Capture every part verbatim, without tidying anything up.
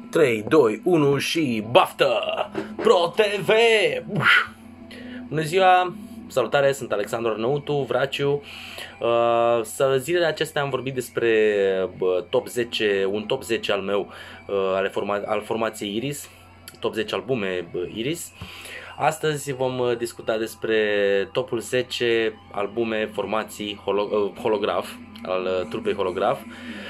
trei, doi, unu și baftă! Pro T V! Bună ziua! Salutare, sunt Alexandru Arnautu, Vraciu. Uh, zilele acestea am vorbit despre uh, top zece, un top zece al meu, uh, al, forma al formației Iris, top zece albume uh, Iris. Astăzi vom discuta despre topul zece albume formații holo uh, holograf, al uh, trupei holograf.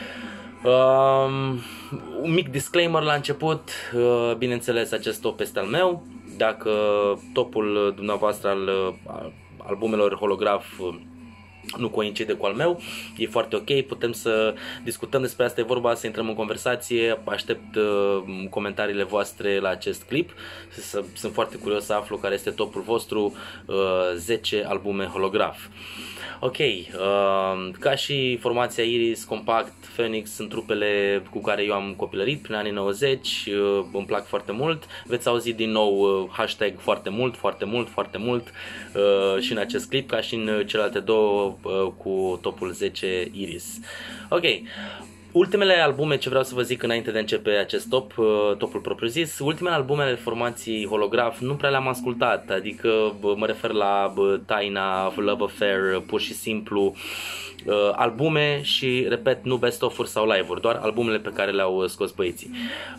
Uh, un mic disclaimer la început, uh, bineînțeles acest top este al meu. Dacă topul dumneavoastră al, al albumelor holograf nu coincide cu al meu, e foarte ok, putem să discutăm despre asta, e vorba să intrăm în conversație, aștept uh, comentariile voastre la acest clip, sunt foarte curios să aflu care este topul vostru, uh, zece albume holograf. Ok, uh, ca și formația Iris, Compact, Phoenix sunt trupele cu care eu am copilărit prin anii nouăzeci, uh, îmi plac foarte mult, veți auzi din nou uh, hashtag foarte mult, foarte mult, foarte mult uh, și în acest clip, ca și în celelalte două uh, cu topul zece Iris. Ok. Ultimele albume ce vreau să vă zic înainte de a începe acest top, topul propriu zis, ultimele albume ale formației holograf nu prea le-am ascultat, adică mă refer la Taina, Love Affair, pur și simplu albume și, repet, nu best-of-uri sau live-uri, doar albumele pe care le-au scos băieții.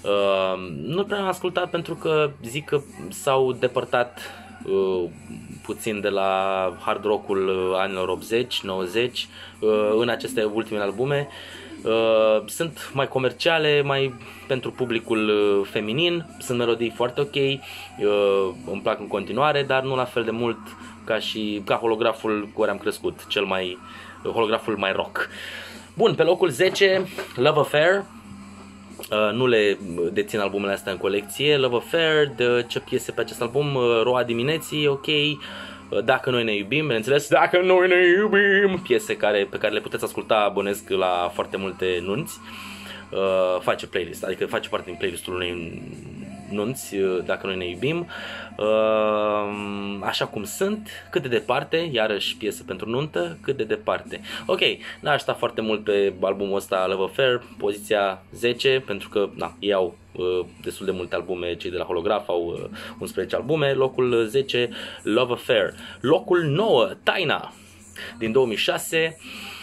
Nu prea am ascultat pentru că zic că s-au depărtat puțin de la hard rock-ul anilor optzeci nouăzeci în aceste ultimele albume. Uh, sunt mai comerciale, mai pentru publicul uh, feminin, sunt melodii foarte ok, uh, îmi plac în continuare, dar nu la fel de mult ca și ca holograful cu care am crescut, cel mai uh, holograful mai rock. Bun, pe locul zece, Love Affair. Uh, nu le dețin albumele astea în colecție. Love Affair, de ce piese pe acest album? uh, Roa dimineții, ok. Dacă noi ne iubim, bineînțeles, dacă noi ne iubim, piese care, pe care le puteți asculta, bănesc, la foarte multe nunți. Uh, face playlist, adică face parte din playlistul unei nunți, dacă noi ne iubim. Uh, așa cum sunt, cât de departe, iarăși piesă pentru nuntă, cât de departe. Ok, n-aș sta foarte mult pe albumul ăsta, Love Affair, poziția zece, pentru că na, ei au uh, destul de multe albume, cei de la holograf au uh, unsprezece albume. Locul zece, Love Affair. Locul nouă, Taina, din două mii șase.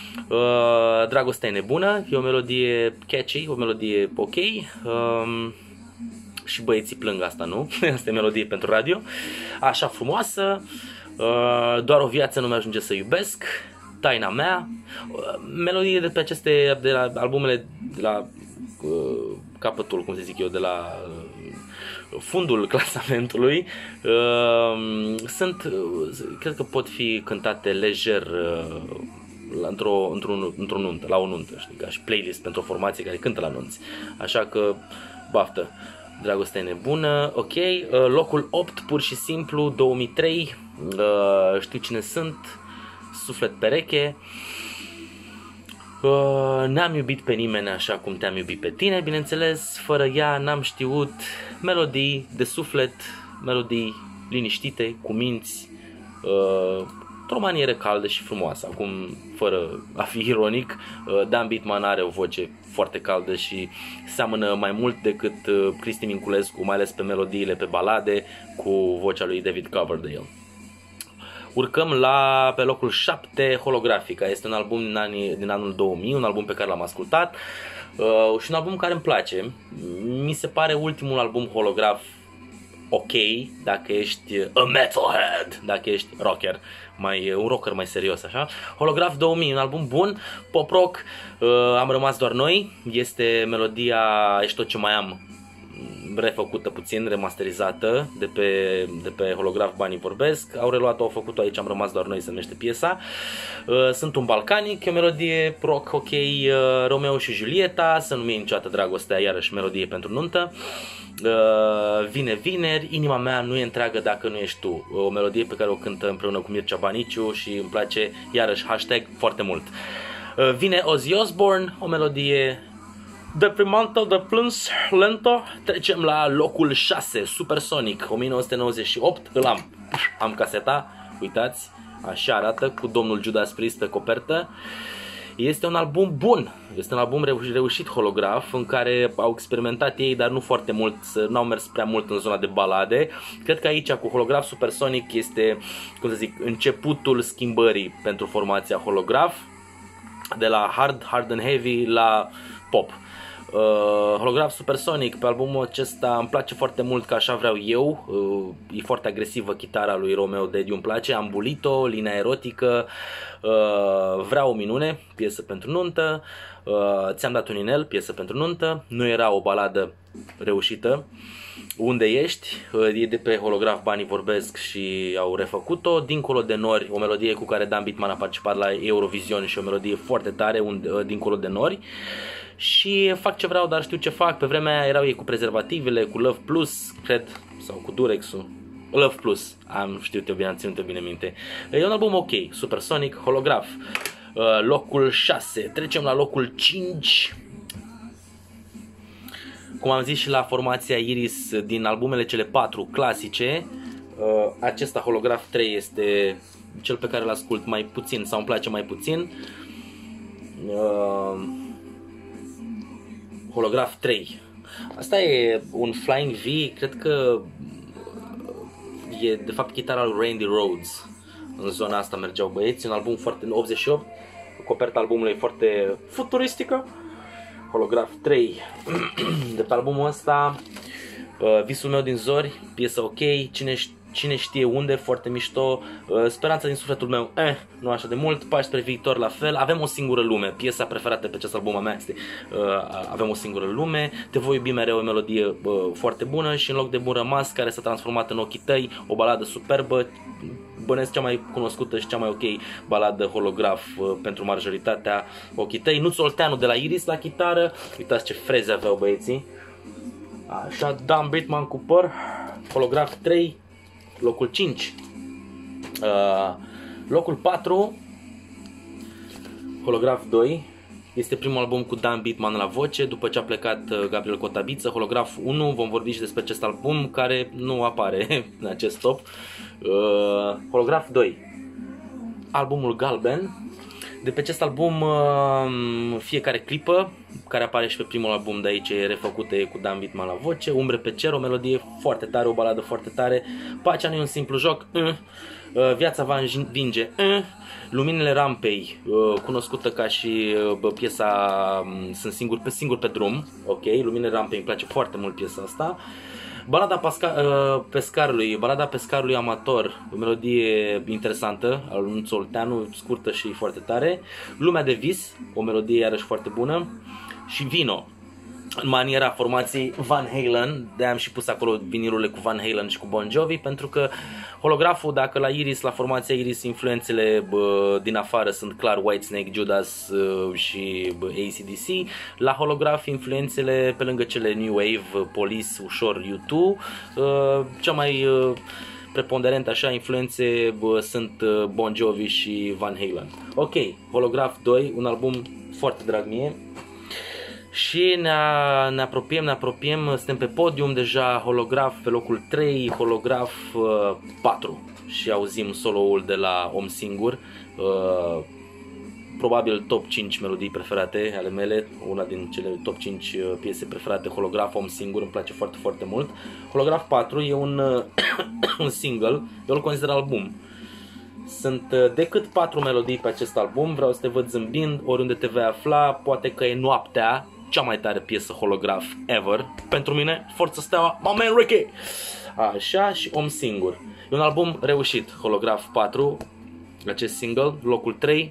Uh, Dragostea e nebună, e o melodie catchy, o melodie ok. Uh, și băieții plâng asta, nu? Asta e melodie pentru radio. Așa frumoasă. Uh, doar o viață nu mi-ajunge să iubesc. Taina mea. Uh, melodie de pe aceste, de la albumele de la uh, capătul, cum să zic eu, de la uh, fundul clasamentului. Uh, sunt, uh, cred că pot fi cântate lejer uh, într-o într-o într-o nuntă, la o nuntă, știi, ca și playlist pentru o formație care cântă la nunți. Așa că baftă. Dragostea e nebună, ok. Locul opt, pur și simplu, două mii trei, știu cine sunt, Suflet pereche. N-am iubit pe nimeni așa cum te-am iubit pe tine, bineînțeles, fără ea n-am știut. Melodii de suflet, melodii liniștite, cu minți, într-o manieră caldă și frumoasă. Acum, fără a fi ironic, Dan Bitman are o voce foarte caldă și seamănă mai mult decât Cristi Minculescu, mai ales pe melodiile, pe balade, cu vocea lui David Coverdale. Urcăm la, pe locul șapte, Holografica. Este un album din, anii, din anul două mii, un album pe care l-am ascultat uh, și un album care îmi place. Mi se pare ultimul album holograf ok, dacă ești a metalhead, dacă ești rocker, mai, un rocker mai serios, așa. Holograf două mii, un album bun, pop rock, uh, am rămas doar noi, este melodia Ești tot ce mai am, refăcută puțin, remasterizată de pe, de pe holograf, banii vorbesc, au reluat-o, au făcut-o aici, am rămas doar noi, se numește piesa. Uh, sunt un balcanic, e o melodie rock ok, uh, Romeo și Julieta, să nu mi-e niciodată dragostea, iarăși melodie pentru nuntă. Uh, vine vineri, inima mea nu e întreagă dacă nu ești tu, o melodie pe care o cântă împreună cu Mircea Baniciu și îmi place, iarăși, hashtag foarte mult. Uh, vine Ozzy Osbourne, o melodie deprimantă, de plâns, lento. Trecem la locul șase, Supersonic, o mie nouă sute nouăzeci și opt, îl am, am caseta, uitați, așa arată, cu domnul Judas Priest pe copertă. Este un album bun, este un album reu reușit Holograph, în care au experimentat ei, dar nu foarte mult, nu au mers prea mult în zona de balade. Cred că aici cu Holograph Supersonic este, cum să zic, începutul schimbării pentru formația Holograph, de la hard, hard and heavy la pop. Uh, Holograph Supersonic, pe albumul acesta îmi place foarte mult, că așa vreau eu. uh, E foarte agresivă chitara lui Romeo Dediu, îmi place. Am bulit-o, linia erotică, uh, Vreau o minune, piesă pentru nuntă, uh, Ți-am dat un inel, piesă pentru nuntă. Nu era o baladă reușită. Unde ești? Uh, e de pe Holograph, Banii vorbesc și au refăcut-o. Dincolo de nori, o melodie cu care Dan Bitman a participat la Eurovision și o melodie foarte tare, un, uh, Dincolo de nori. Și fac ce vreau, dar știu ce fac. Pe vremea aia erau ei cu prezervativele, cu Love Plus, cred, sau cu Durex-ul. Love Plus, am știut eu bine, am ținut eu bine minte. E un album ok, Supersonic, Holograph. uh, Locul șase, trecem la locul cinci. Cum am zis și la formația Iris, din albumele cele patru clasice, uh, acesta Holograph trei este cel pe care îl ascult mai puțin sau îmi place mai puțin. uh, Holograph trei. Asta e un Flying V, cred că e de fapt chitara lui Randy Rhoads. În zona asta mergeau băieți, un album foarte optzeci și opt, coperta albumului foarte futuristică. Holograph trei. De pe albumul ăsta, Visul meu din zori, piesă ok, Cine Cine știe unde, foarte mișto. Speranța din sufletul meu, eh, nu așa de mult. Pași spre viitor, la fel. Avem o singură lume, piesa preferată pe acest album a mea este uh, Avem o singură lume. Te voi iubi mereu, o melodie uh, foarte bună. Și în loc de bun rămas, care s-a transformat în Ochii tăi, o baladă superbă. Bănesc cea mai cunoscută și cea mai ok baladă Holograph uh, pentru majoritatea. Ochii tăi. Nuț Olteanu de la Iris la chitară. Uitați ce freze aveau băieții. Așa, Dan Bitman cu păr. Holograph trei. Locul cinci. uh, Locul patru, Holograph doi. Este primul album cu Dan Bitman la voce, după ce a plecat Gabriel Cotabiță. Holograph unu, vom vorbi și despre acest album, care nu apare în acest top. uh, Holograph doi, albumul Galben. De pe acest album, fiecare clipă care apare și pe primul album de aici e refăcută, e cu Dan Bitman la voce. Umbre pe cer, o melodie foarte tare, o baladă foarte tare. Pacea nu e un simplu joc, Viața va învinge, Luminile rampei, cunoscută ca și piesa Sunt singur pe singur pe drum, ok, Luminile rampei, îmi place foarte mult piesa asta. Balada pescarului, balada pescarului amator, o melodie interesantă al lui Nuț Olteanu, scurtă și foarte tare. Lumea de vis, o melodie iarăși foarte bună. Și Vino, în maniera formației Van Halen, de-aia am și pus acolo vinilurile cu Van Halen și cu Bon Jovi, pentru că Holograful, dacă la Iris, la formația Iris, influențele bă, din afară sunt clar Whitesnake, Judas uh, și bă, A C D C, la Holograph influențele pe lângă cele New Wave, Police, ușor U doi, uh, cea mai uh, preponderent așa influențe bă, sunt uh, Bon Jovi și Van Halen. Ok, Holograph doi, un album foarte drag mie. Și ne, ne apropiem, ne apropiem, suntem pe podium deja, Holograph pe locul trei, Holograph uh, patru și auzim solo-ul de la Om Singur, uh, probabil top cinci melodii preferate ale mele, una din cele top cinci piese preferate, Holograph, Om Singur, îmi place foarte, foarte mult. Holograph patru e un, uh, un single, eu îl consider album. Sunt uh, decât patru melodii pe acest album, vreau să te văd zâmbind, oriunde te vei afla, poate că e noaptea, cea mai tare piesă Holograph ever pentru mine, Forță Steaua, my man Ricky. Așa, și Om Singur. E un album reușit, Holograph patru, acest single, locul trei.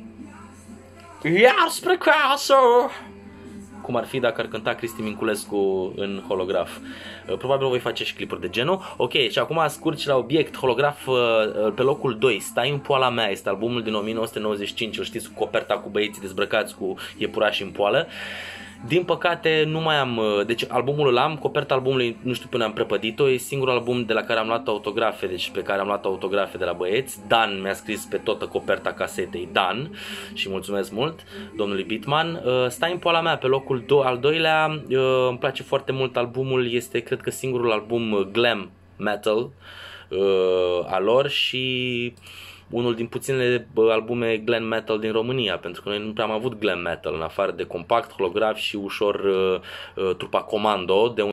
Iar spre casă! Cum ar fi dacă ar cânta Cristi Minculescu în Holograph. Probabil o voi face și clipuri de genul. Ok, și acum scurt și la obiect, Holograph pe locul doi, Stai în poala mea, este albumul din o mie nouă sute nouăzeci și cinci, îl știți, cu coperta cu băieții dezbrăcați cu iepurași în poală. Din păcate nu mai am, deci albumul îl am, coperta albumului nu știu până am prepădit-o, e singurul album de la care am luat autografe, deci pe care am luat autografe de la băieți. Dan mi-a scris pe toată coperta casetei, Dan, și mulțumesc mult domnului Bitman. Stai în poala mea pe locul do al doilea, îmi place foarte mult albumul, este cred că singurul album glam metal al lor și unul din puținele albume glam metal din România, pentru că noi nu prea am avut glam metal în afară de compact, holograf și ușor uh, trupa Comando, de